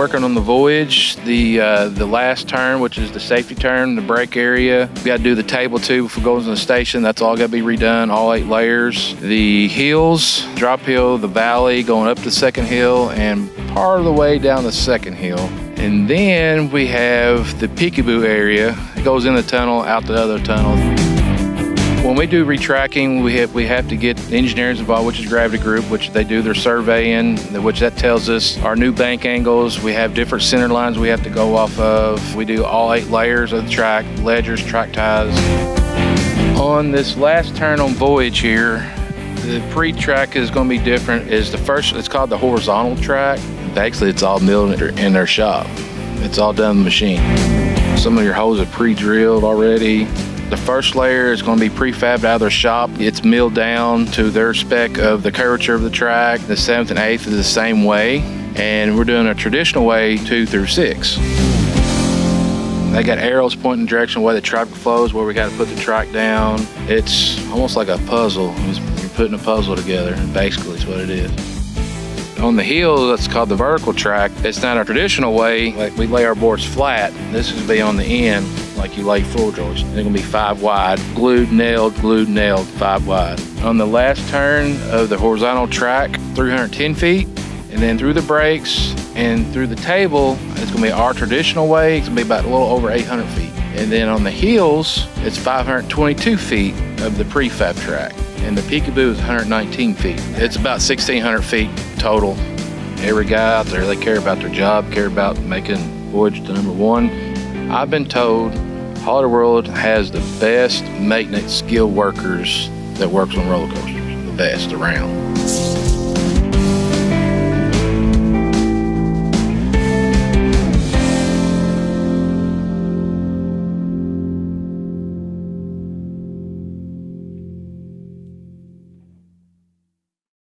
working on the Voyage, the last turn, which is the safety turn, the brake area. We got to do the table too before going to the station. That's all got to be redone, all 8 layers. The hills, drop hill, the valley, going up the second hill, and part of the way down the second hill. And then we have the peekaboo area. It goes in the tunnel, out the other tunnel. When we do retracking, we have to get engineers involved, which is Gravity Group, which they do their surveying, which that tells us our new bank angles. We have different center lines we have to go off of. We do all 8 layers of the track, ledgers, track ties. On this last turn on Voyage here, the pre-track is going to be different. It's called the horizontal track. Basically, it's all milled in their shop. It's all done in the machine. Some of your holes are pre-drilled already. The first layer is going to be prefabbed out of their shop. It's milled down to their spec of the curvature of the track. The 7th and 8th is the same way. And we're doing a traditional way 2 through 6. They got arrows pointing the direction where the track flows, where we got to put the track down. It's almost like a puzzle. You're putting a puzzle together, basically is what it is. On the hill, that's called the vertical track. It's not a traditional way, like we lay our boards flat. This is going to be on the end, like you lay full joist. They're going to be 5 wide, glued, nailed, 5 wide. On the last turn of the horizontal track, 310 feet, and then through the brakes and through the table, it's going to be our traditional way. It's going to be about a little over 800 feet. And then on the hills, it's 522 feet of the prefab track. And the peekaboo is 119 feet. It's about 1,600 feet total. Every guy out there, they care about their job, care about making Voyage the #1. I've been told Holiday World has the best maintenance skilled workers that works on roller coasters, the best around.